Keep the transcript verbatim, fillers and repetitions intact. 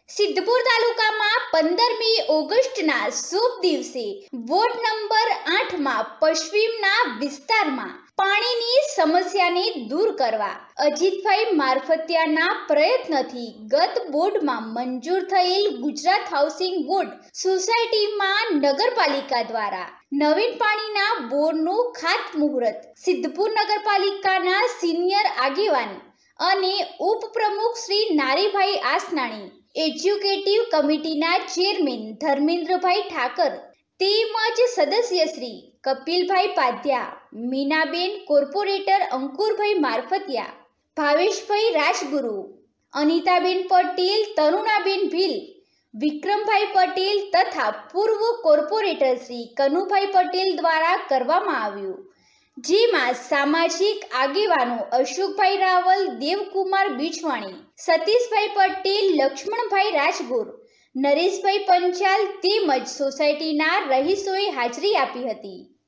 સિદ્ધપુર તાલુકામાં પંદરમી ઓગસ્ટના શુભ દિવસે વોર્ડ નંબર આઠમાં પશ્ચિમના વિસ્તારમાં પાણીની સમસ્યાને દૂર કરવા અજીતભાઈ મારફતિયાના પ્રયત્નથી ગત બોર્ડમાં મંજૂર થયેલ ગુજરાત હાઉસિંગ બોર્ડ સોસાયટીમાં નગરપાલિકા દ્વારા નવીન પાણીના બોરનું ખાતમુહૂર્ત સિદ્ધપુર નગરપાલિકાના સિનિયર આગેવાન અને ઉપપ્રમુખ શ્રી નારીભાઈ આસનાણી, એજ્યુકેટિવ કમિટીના ચેરમેન ધર્મેન્દ્રભાઈ ઠાકર તેમજ સદસ્ય શ્રી કપિલભાઈ પાધ્યા, મીનાબેન, કોર્પોરેટર અંકુરભાઈ મારફતિયા, ભાવેશભાઈ રાજગુરુ, અનિતાબેન પટેલ, તરુણાબેન ભીલ, વિક્રમભાઈ પટેલ તથા પૂર્વ કોર્પોરેટર શ્રી કનુભાઈ પટેલ દ્વારા કરવામાં આવ્યું, જેમાં સામાજિક આગેવાનો અશોકભાઈ રાવલ, દેવકુમાર બીજવાણી, સતીશભાઈ પટેલ, લક્ષ્મણભાઈ રાજગોર, નરેશભાઈ પંચાલ તેમજ સોસાયટીના રહીશોએ હાજરી આપી હતી।